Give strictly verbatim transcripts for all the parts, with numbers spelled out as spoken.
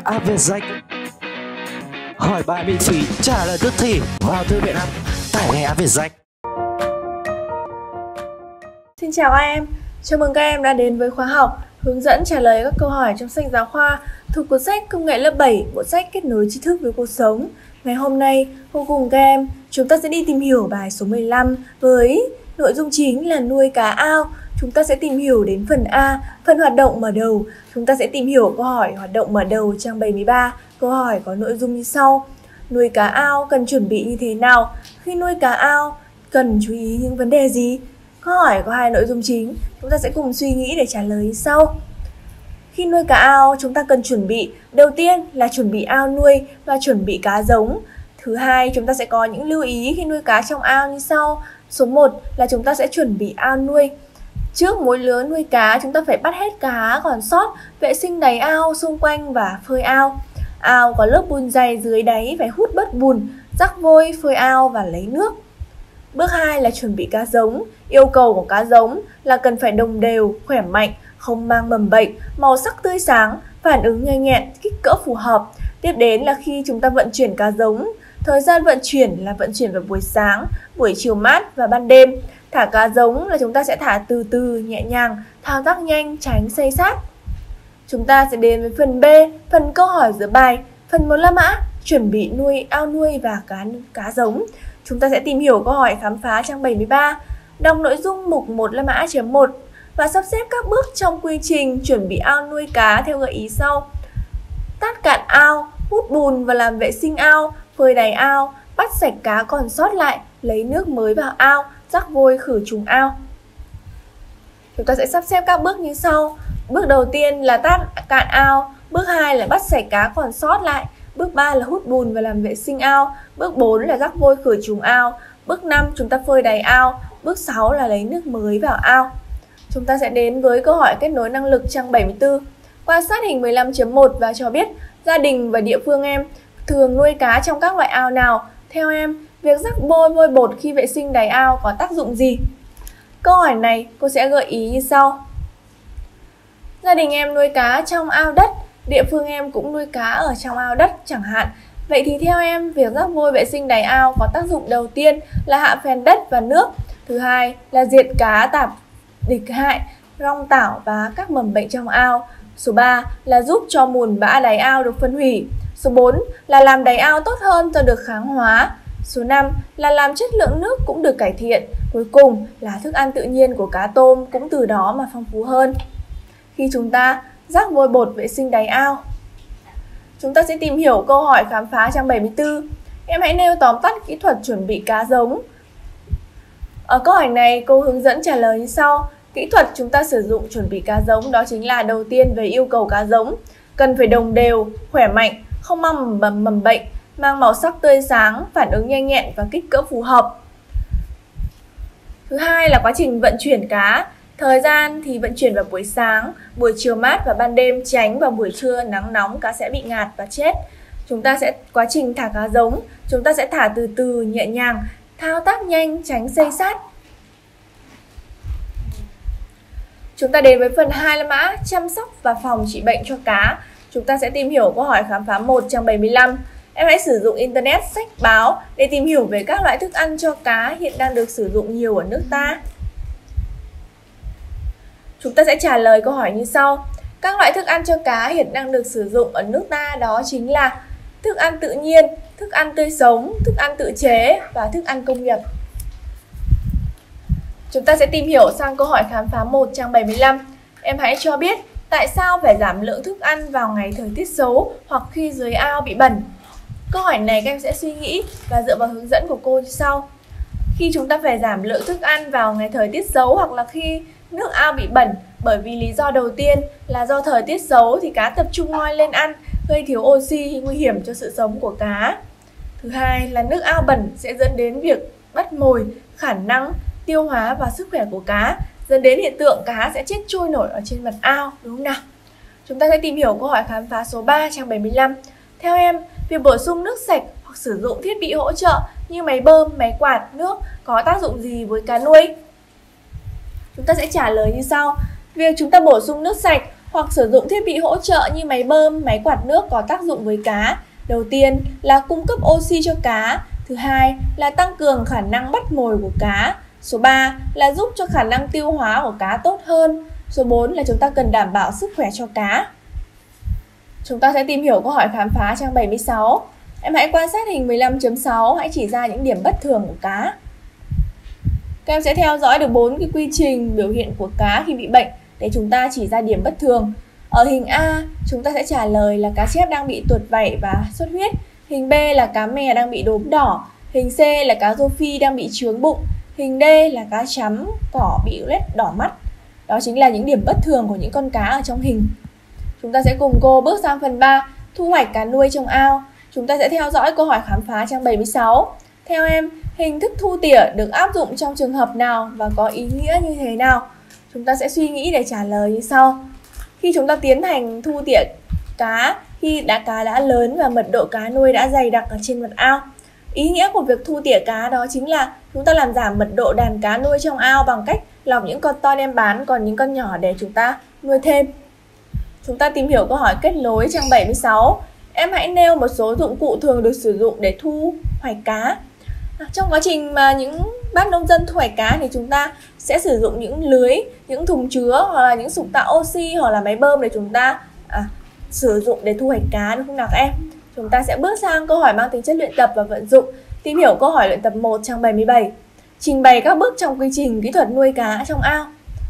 app Vietjet. Hỏi bài miễn phí, trả lời tức thì vào thư viện app, tải ngay app Vietjet. Xin chào các em, chào mừng các em đã đến với khóa học hướng dẫn trả lời các câu hỏi trong sách giáo khoa thuộc cuốn sách Công nghệ lớp bảy, bộ sách kết nối tri thức với cuộc sống. Ngày hôm nay, cô cùng các em, chúng ta sẽ đi tìm hiểu bài số mười lăm với nội dung chính là nuôi cá ao. Chúng ta sẽ tìm hiểu đến phần A, phần hoạt động mở đầu. Chúng ta sẽ tìm hiểu câu hỏi hoạt động mở đầu trang bảy mươi ba. Câu hỏi có nội dung như sau. Nuôi cá ao cần chuẩn bị như thế nào? Khi nuôi cá ao, cần chú ý những vấn đề gì? Câu hỏi có hai nội dung chính. Chúng ta sẽ cùng suy nghĩ để trả lời như sau. Khi nuôi cá ao, chúng ta cần chuẩn bị. Đầu tiên là chuẩn bị ao nuôi và chuẩn bị cá giống. Thứ hai, chúng ta sẽ có những lưu ý khi nuôi cá trong ao như sau. Số một là chúng ta sẽ chuẩn bị ao nuôi. Trước mỗi lứa nuôi cá, chúng ta phải bắt hết cá còn sót, vệ sinh đáy ao, xung quanh và phơi ao. Ao có lớp bùn dày dưới đáy phải hút bớt bùn, rắc vôi, phơi ao và lấy nước. Bước hai là chuẩn bị cá giống. Yêu cầu của cá giống là cần phải đồng đều, khỏe mạnh, không mang mầm bệnh, màu sắc tươi sáng, phản ứng nhanh nhẹn, kích cỡ phù hợp. Tiếp đến là khi chúng ta vận chuyển cá giống. Thời gian vận chuyển là vận chuyển vào buổi sáng, buổi chiều mát và ban đêm. Thả cá giống là chúng ta sẽ thả từ từ, nhẹ nhàng, thao tác nhanh, tránh xây sát. Chúng ta sẽ đến với phần B, phần câu hỏi giữa bài. Phần một la mã, chuẩn bị nuôi ao nuôi và cá, cá giống. Chúng ta sẽ tìm hiểu câu hỏi khám phá trang bảy mươi ba. Đọc nội dung mục một la mã chấm một và sắp xếp các bước trong quy trình chuẩn bị ao nuôi cá theo gợi ý sau. Tát cạn ao, hút bùn và làm vệ sinh ao, phơi đáy ao, bắt sạch cá còn sót lại, lấy nước mới vào ao, rắc vôi khử trùng ao. Chúng ta sẽ sắp xếp các bước như sau. Bước đầu tiên là tát cạn ao, bước hai là bắt sạch cá còn sót lại, bước ba là hút bùn và làm vệ sinh ao, bước bốn là rắc vôi khử trùng ao, bước năm chúng ta phơi đáy ao, bước sáu là lấy nước mới vào ao. Chúng ta sẽ đến với câu hỏi kết nối năng lực trang bảy mươi tư. Quan sát hình mười lăm chấm một và cho biết gia đình và địa phương em thường nuôi cá trong các loại ao nào. Theo em, việc rắc bôi vôi bột khi vệ sinh đáy ao có tác dụng gì? Câu hỏi này cô sẽ gợi ý như sau. Gia đình em nuôi cá trong ao đất, địa phương em cũng nuôi cá ở trong ao đất chẳng hạn. Vậy thì theo em, việc rắc vôi vệ sinh đáy ao có tác dụng đầu tiên là hạ phèn đất và nước. Thứ hai là diệt cá tạp địch hại, rong tảo và các mầm bệnh trong ao. Số ba là giúp cho mùn bã đáy ao được phân hủy. Số bốn là làm đáy ao tốt hơn cho được kháng hóa. Số năm là làm chất lượng nước cũng được cải thiện. Cuối cùng là thức ăn tự nhiên của cá tôm cũng từ đó mà phong phú hơn. Khi chúng ta rắc vôi bột vệ sinh đáy ao, chúng ta sẽ tìm hiểu câu hỏi khám phá trang bảy mươi tư. Em hãy nêu tóm tắt kỹ thuật chuẩn bị cá giống. Ở câu hỏi này cô hướng dẫn trả lời như sau. Kỹ thuật chúng ta sử dụng chuẩn bị cá giống đó chính là đầu tiên về yêu cầu cá giống. Cần phải đồng đều, khỏe mạnh, không mang mầm, mầm bệnh, mang màu sắc tươi sáng, phản ứng nhanh nhẹn và kích cỡ phù hợp. Thứ hai là quá trình vận chuyển cá. Thời gian thì vận chuyển vào buổi sáng, buổi chiều mát và ban đêm, tránh vào buổi trưa nắng nóng cá sẽ bị ngạt và chết. Chúng ta sẽ quá trình thả cá giống, chúng ta sẽ thả từ từ, nhẹ nhàng, thao tác nhanh, tránh xây sát. Chúng ta đến với phần hai la mã, chăm sóc và phòng trị bệnh cho cá. Chúng ta sẽ tìm hiểu câu hỏi khám phá một trang bảy mươi lăm. Em hãy sử dụng internet, sách báo để tìm hiểu về các loại thức ăn cho cá hiện đang được sử dụng nhiều ở nước ta. Chúng ta sẽ trả lời câu hỏi như sau. Các loại thức ăn cho cá hiện đang được sử dụng ở nước ta đó chính là thức ăn tự nhiên, thức ăn tươi sống, thức ăn tự chế và thức ăn công nghiệp. Chúng ta sẽ tìm hiểu sang câu hỏi khám phá một trang bảy mươi lăm. Em hãy cho biết tại sao phải giảm lượng thức ăn vào ngày thời tiết xấu hoặc khi dưới ao bị bẩn. Câu hỏi này các em sẽ suy nghĩ và dựa vào hướng dẫn của cô như sau. Khi chúng ta phải giảm lượng thức ăn vào ngày thời tiết xấu hoặc là khi nước ao bị bẩn, bởi vì lý do đầu tiên là do thời tiết xấu thì cá tập trung ngoi lên ăn, gây thiếu oxy, nguy hiểm cho sự sống của cá. Thứ hai là nước ao bẩn sẽ dẫn đến việc bắt mồi, khả năng tiêu hóa và sức khỏe của cá, dẫn đến hiện tượng cá sẽ chết trôi nổi ở trên mặt ao, đúng không nào? Chúng ta sẽ tìm hiểu câu hỏi khám phá số ba trang bảy mươi lăm. Theo em, việc bổ sung nước sạch hoặc sử dụng thiết bị hỗ trợ như máy bơm, máy quạt nước có tác dụng gì với cá nuôi? Chúng ta sẽ trả lời như sau. Việc chúng ta bổ sung nước sạch hoặc sử dụng thiết bị hỗ trợ như máy bơm, máy quạt nước có tác dụng với cá. Đầu tiên là cung cấp oxy cho cá. Thứ hai là tăng cường khả năng bắt mồi của cá. Số ba là giúp cho khả năng tiêu hóa của cá tốt hơn. Số bốn là chúng ta cần đảm bảo sức khỏe cho cá. Chúng ta sẽ tìm hiểu câu hỏi khám phá trang bảy mươi sáu. Em hãy quan sát hình mười lăm chấm sáu, hãy chỉ ra những điểm bất thường của cá. Các em sẽ theo dõi được bốn cái quy trình biểu hiện của cá khi bị bệnh để chúng ta chỉ ra điểm bất thường. Ở hình A, chúng ta sẽ trả lời là cá chép đang bị tuột vảy và xuất huyết. Hình B là cá mè đang bị đốm đỏ. Hình C là cá rô phi đang bị chướng bụng. Hình D là cá chấm cỏ bị loét đỏ mắt. Đó chính là những điểm bất thường của những con cá ở trong hình. Chúng ta sẽ cùng cô bước sang phần ba, thu hoạch cá nuôi trong ao. Chúng ta sẽ theo dõi câu hỏi khám phá trang bảy mươi sáu. Theo em, hình thức thu tỉa được áp dụng trong trường hợp nào và có ý nghĩa như thế nào? Chúng ta sẽ suy nghĩ để trả lời như sau. Khi chúng ta tiến hành thu tỉa cá, khi đã cá đã lớn và mật độ cá nuôi đã dày đặc ở trên mặt ao. Ý nghĩa của việc thu tỉa cá đó chính là chúng ta làm giảm mật độ đàn cá nuôi trong ao bằng cách lọc những con to đem bán, còn những con nhỏ để chúng ta nuôi thêm. Chúng ta tìm hiểu câu hỏi kết nối trang bảy mươi sáu. Em hãy nêu một số dụng cụ thường được sử dụng để thu hoạch cá. Trong quá trình mà những bác nông dân thu hoạch cá thì chúng ta sẽ sử dụng những lưới, những thùng chứa hoặc là những sục tạo oxy hoặc là máy bơm để chúng ta à, sử dụng để thu hoạch cá, đúng không nào các em? Chúng ta sẽ bước sang câu hỏi mang tính chất luyện tập và vận dụng. Tìm hiểu câu hỏi luyện tập một trang bảy mươi bảy. Trình bày các bước trong quy trình kỹ thuật nuôi cá trong ao.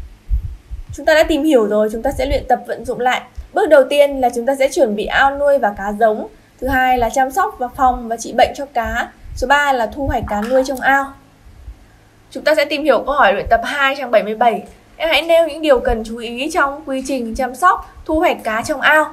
Chúng ta đã tìm hiểu rồi, chúng ta sẽ luyện tập vận dụng lại. Bước đầu tiên là chúng ta sẽ chuẩn bị ao nuôi và cá giống. Thứ hai là chăm sóc và phòng và trị bệnh cho cá. Số ba là thu hoạch cá nuôi trong ao. Chúng ta sẽ tìm hiểu câu hỏi luyện tập hai trang bảy mươi bảy. Em hãy nêu những điều cần chú ý trong quy trình chăm sóc, thu hoạch cá trong ao.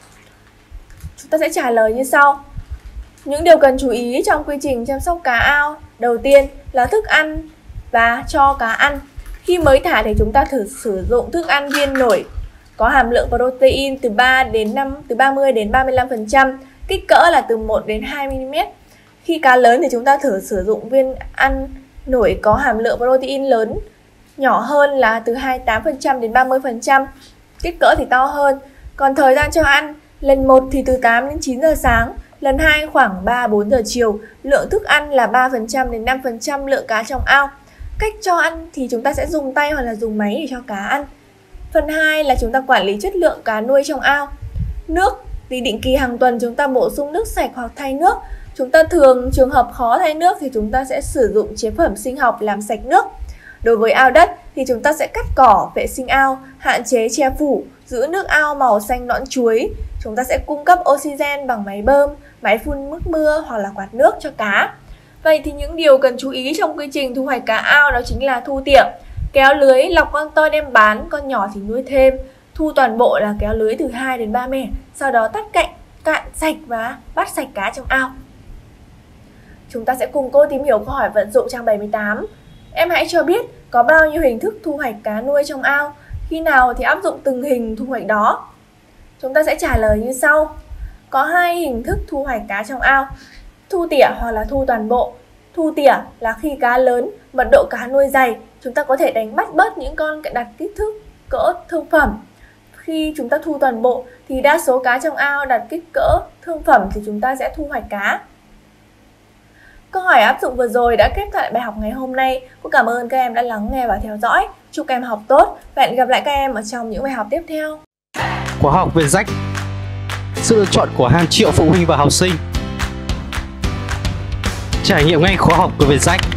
Chúng ta sẽ trả lời như sau. Những điều cần chú ý trong quy trình chăm sóc cá ao. Đầu tiên là thức ăn và cho cá ăn. Khi mới thả thì chúng ta thử sử dụng thức ăn viên nổi có hàm lượng protein từ ba đến năm, từ ba mươi đến ba mươi lăm phần trăm, kích cỡ là từ một đến hai mi li mét. Khi cá lớn thì chúng ta thử sử dụng viên ăn nổi có hàm lượng protein lớn, nhỏ hơn là từ hai mươi tám phần trăm đến ba mươi phần trăm, kích cỡ thì to hơn. Còn thời gian cho ăn, lần một thì từ tám đến chín giờ sáng, lần hai khoảng ba bốn giờ chiều. Lượng thức ăn là ba phần trăm đến năm phần trăm lượng cá trong ao. Cách cho ăn thì chúng ta sẽ dùng tay hoặc là dùng máy để cho cá ăn. Phần hai là chúng ta quản lý chất lượng cá nuôi trong ao. Nước thì định kỳ hàng tuần chúng ta bổ sung nước sạch hoặc thay nước. Chúng ta thường trường hợp khó thay nước thì chúng ta sẽ sử dụng chế phẩm sinh học làm sạch nước. Đối với ao đất thì chúng ta sẽ cắt cỏ, vệ sinh ao, hạn chế che phủ, giữ nước ao màu xanh nõn chuối. Chúng ta sẽ cung cấp oxygen bằng máy bơm, máy phun nước mưa hoặc là quạt nước cho cá. Vậy thì những điều cần chú ý trong quy trình thu hoạch cá ao đó chính là thu tỉa, kéo lưới, lọc con to đem bán, con nhỏ thì nuôi thêm. Thu toàn bộ là kéo lưới từ hai đến ba mẻ, sau đó tắt cạnh, cạn sạch và bắt sạch cá trong ao. Chúng ta sẽ cùng cô tìm hiểu câu hỏi vận dụng trang bảy mươi tám. Em hãy cho biết có bao nhiêu hình thức thu hoạch cá nuôi trong ao, khi nào thì áp dụng từng hình thu hoạch đó. Chúng ta sẽ trả lời như sau. Có hai hình thức thu hoạch cá trong ao, thu tỉa hoặc là thu toàn bộ. Thu tỉa là khi cá lớn, mật độ cá nuôi dày, chúng ta có thể đánh bắt bớt những con đạt kích thước cỡ thương phẩm. Khi chúng ta thu toàn bộ thì đa số cá trong ao đạt kích cỡ thương phẩm thì chúng ta sẽ thu hoạch cá. Câu hỏi áp dụng vừa rồi đã kết lại bài học ngày hôm nay. Cô cảm ơn các em đã lắng nghe và theo dõi. Chúc các em học tốt và hẹn gặp lại các em ở trong những bài học tiếp theo. Khóa học Vietjet, sự lựa chọn của hàng triệu phụ huynh và học sinh. Trải nghiệm ngay khóa học của Vietjet.